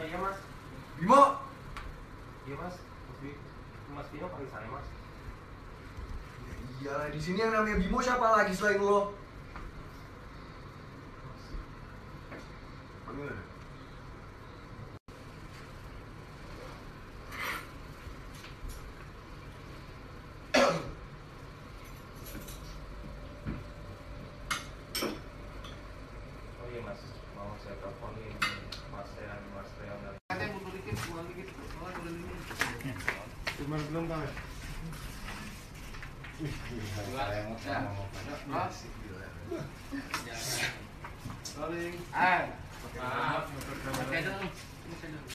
Iya mas. Bimo. Iya mas. Mas Bimo panggil saya mas. Iya, di sini yang namanya Bimo siapa lagi selain lo? Panggil ada. Oh iya mas, mau saya teleponin Mas Tean dan Katanya butuh dikit, buang dikit, buang dikit. cuma belum tahu ya? Rolling. Maaf. Oke dong.